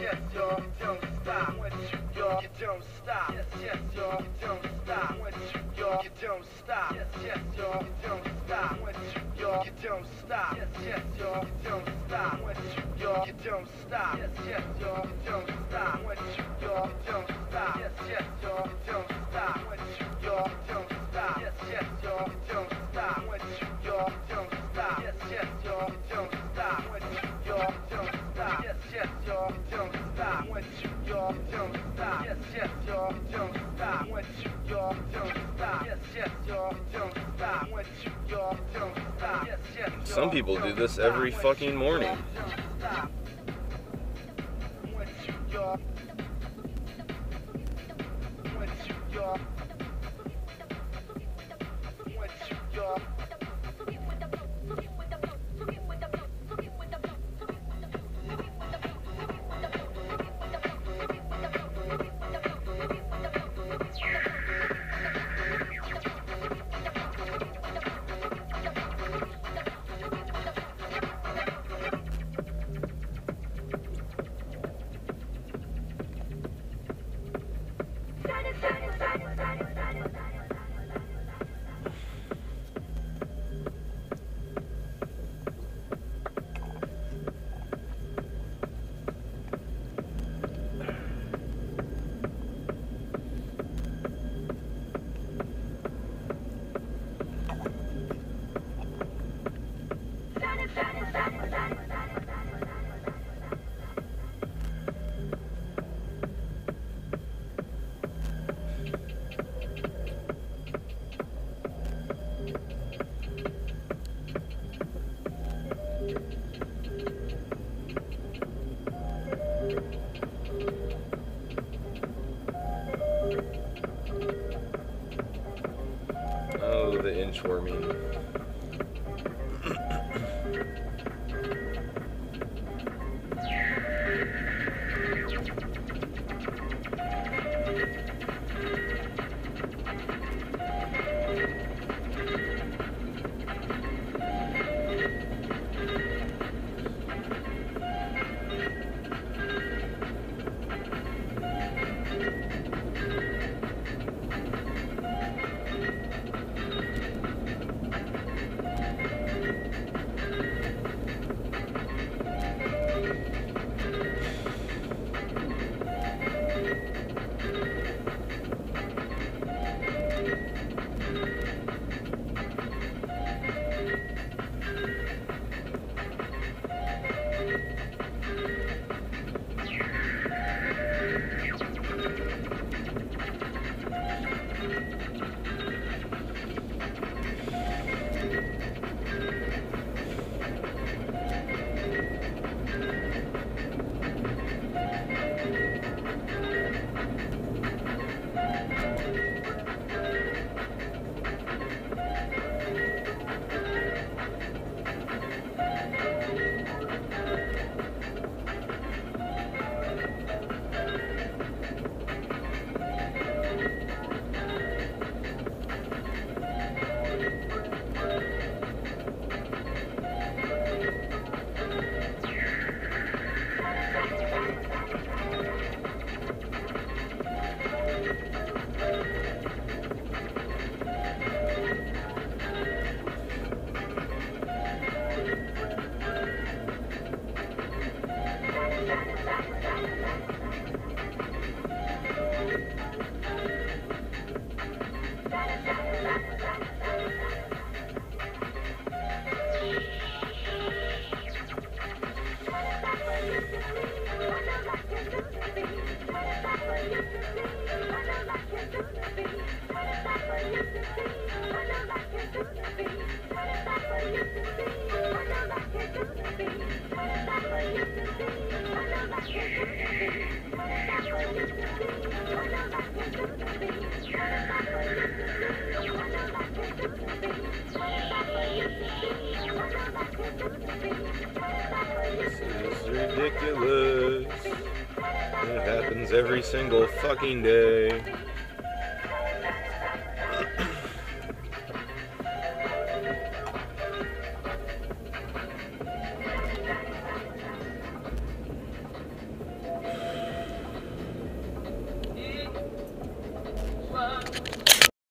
yes, y'all, don't stop. What you don't stop. Yes, yes, y'all, don't stop. What you don't stop. Yes, yes, y'all, don't stop. What you don't stop. Yes, yes, y'all, don't stop. What you don't stop. Yes, yes, y'all, don't stop. What you don't stop. Yes, yes, y'all, don't stop. What you don't stop. Yes, yes, y'all, don't stop. What you don't stop. Yes, yes, y'all, don't stop. What you don't stop. Yes, yes, y'all, don't stop. What you don't stop. Yes, yes, y'all, don't stop. What you don't stop. Yes, yes, y'all, don't stop. What you don't stop. Yes, yes, some people do this every fucking morning. Oh, the inchworming. This is ridiculous. It happens every single fucking day.